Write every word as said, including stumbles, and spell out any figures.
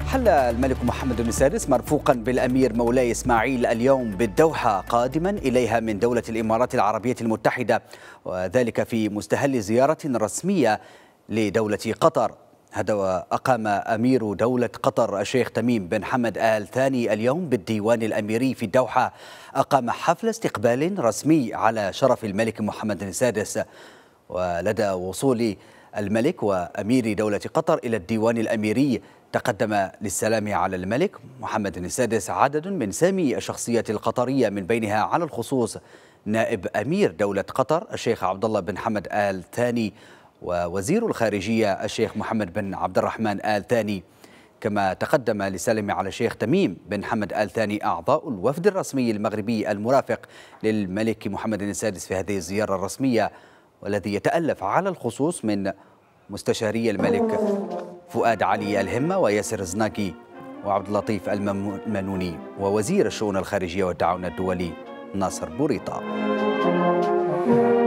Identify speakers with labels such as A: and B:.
A: حل الملك محمد السادس مرفوقا بالأمير مولاي إسماعيل اليوم بالدوحة قادما إليها من دولة الإمارات العربية المتحدة، وذلك في مستهل زيارة رسمية لدولة قطر. هذا أقام أمير دولة قطر الشيخ تميم بن حمد آل ثاني اليوم بالديوان الأميري في الدوحة، أقام حفل استقبال رسمي على شرف الملك محمد السادس. ولدى وصول الملك وأمير دولة قطر إلى الديوان الأميري تقدم للسلام على الملك محمد السادس عدد من سامي الشخصيات القطرية، من بينها على الخصوص نائب أمير دولة قطر الشيخ عبد الله بن حمد آل ثاني ووزير الخارجية الشيخ محمد بن عبد الرحمن آل ثاني. كما تقدم للسلام على الشيخ تميم بن حمد آل ثاني أعضاء الوفد الرسمي المغربي المرافق للملك محمد السادس في هذه الزيارة الرسمية، والذي يتألف على الخصوص من مستشاري الملك فؤاد علي الهمة وياسر الزناقي وعبد اللطيف المنوني ووزير الشؤون الخارجية والتعاون الدولي ناصر بوريطة.